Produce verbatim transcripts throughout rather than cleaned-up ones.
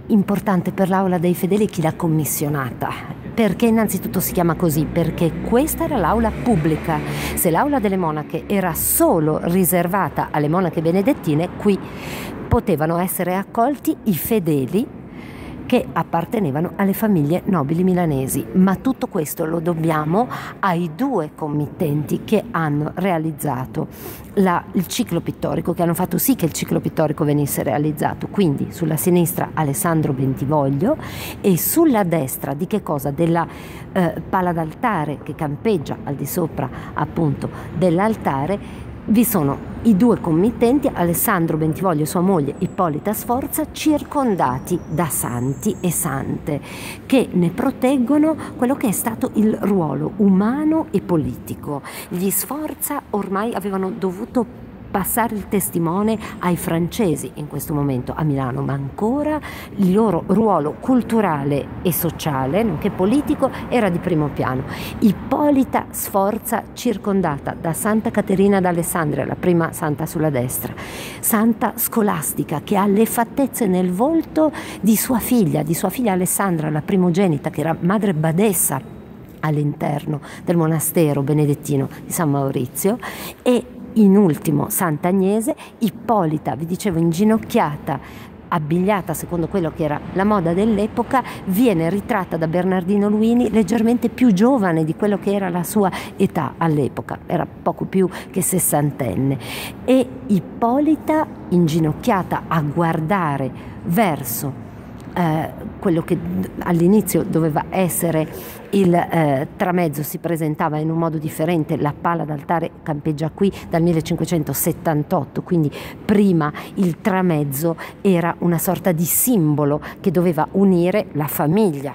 importante per l'Aula dei Fedeli chi l'ha commissionata. Perché innanzitutto si chiama così? Perché questa era l'aula pubblica. Se l'Aula delle Monache era solo riservata alle monache benedettine, qui potevano essere accolti i fedeli che appartenevano alle famiglie nobili milanesi, ma tutto questo lo dobbiamo ai due committenti che hanno realizzato la, il ciclo pittorico, che hanno fatto sì che il ciclo pittorico venisse realizzato. Quindi sulla sinistra Alessandro Bentivoglio e sulla destra di che cosa? Della eh, pala d'altare che campeggia al di sopra appunto dell'altare. Vi sono i due committenti, Alessandro Bentivoglio e sua moglie Ippolita Sforza, circondati da santi e sante che ne proteggono quello che è stato il ruolo umano e politico. Gli Sforza ormai avevano dovuto passare il testimone ai francesi in questo momento a Milano, ma ancora il loro ruolo culturale e sociale, nonché politico, era di primo piano. Ippolita Sforza, circondata da Santa Caterina d'Alessandria, la prima santa sulla destra, santa scolastica che ha le fattezze nel volto di sua figlia, di sua figlia Alessandra, la primogenita, che era madre badessa all'interno del monastero benedettino di San Maurizio, e in ultimo Sant'Agnese, Ippolita, vi dicevo, inginocchiata, abbigliata secondo quello che era la moda dell'epoca, viene ritratta da Bernardino Luini leggermente più giovane di quello che era la sua età all'epoca, era poco più che sessantenne, e Ippolita inginocchiata a guardare verso Eh, quello che all'inizio doveva essere il eh, tramezzo, si presentava in un modo differente. La pala d'altare campeggia qui dal millecinquecentosettantotto, quindi prima il tramezzo era una sorta di simbolo che doveva unire la famiglia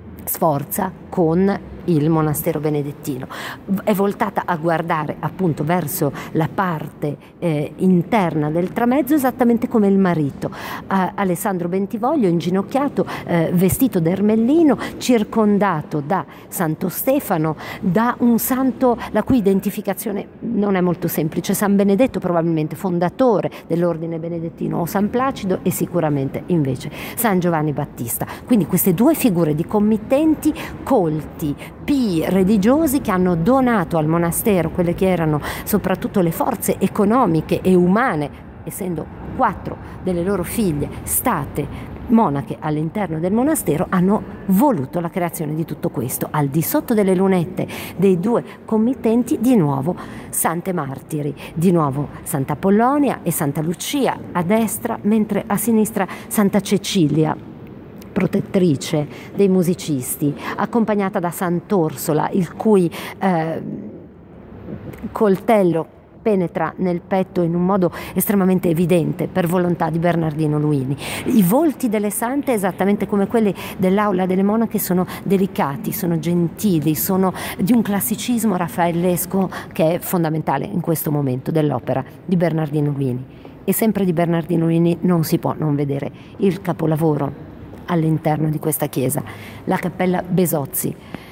Sforza con il monastero benedettino. È voltata a guardare appunto verso la parte eh, interna del tramezzo, esattamente come il marito. Eh, Alessandro Bentivoglio inginocchiato, eh, vestito d'ermellino, circondato da Santo Stefano, da un santo la cui identificazione non è molto semplice, San Benedetto probabilmente fondatore dell'ordine benedettino, o San Placido, e sicuramente invece San Giovanni Battista. Quindi queste due figure di committenti colti, pii, religiosi, che hanno donato al monastero quelle che erano soprattutto le forze economiche e umane, essendo quattro delle loro figlie state monache all'interno del monastero, hanno voluto la creazione di tutto questo. Al di sotto delle lunette dei due committenti di nuovo sante martiri, di nuovo Santa Apollonia e Santa Lucia a destra, mentre a sinistra Santa Cecilia, protettrice dei musicisti, accompagnata da Sant'Orsola, il cui eh, coltello penetra nel petto in un modo estremamente evidente per volontà di Bernardino Luini. I volti delle sante, esattamente come quelli dell'Aula delle Monache, sono delicati, sono gentili, sono di un classicismo raffaellesco che è fondamentale in questo momento dell'opera di Bernardino Luini. E sempre di Bernardino Luini non si può non vedere il capolavoro all'interno di questa chiesa, la Cappella Besozzi.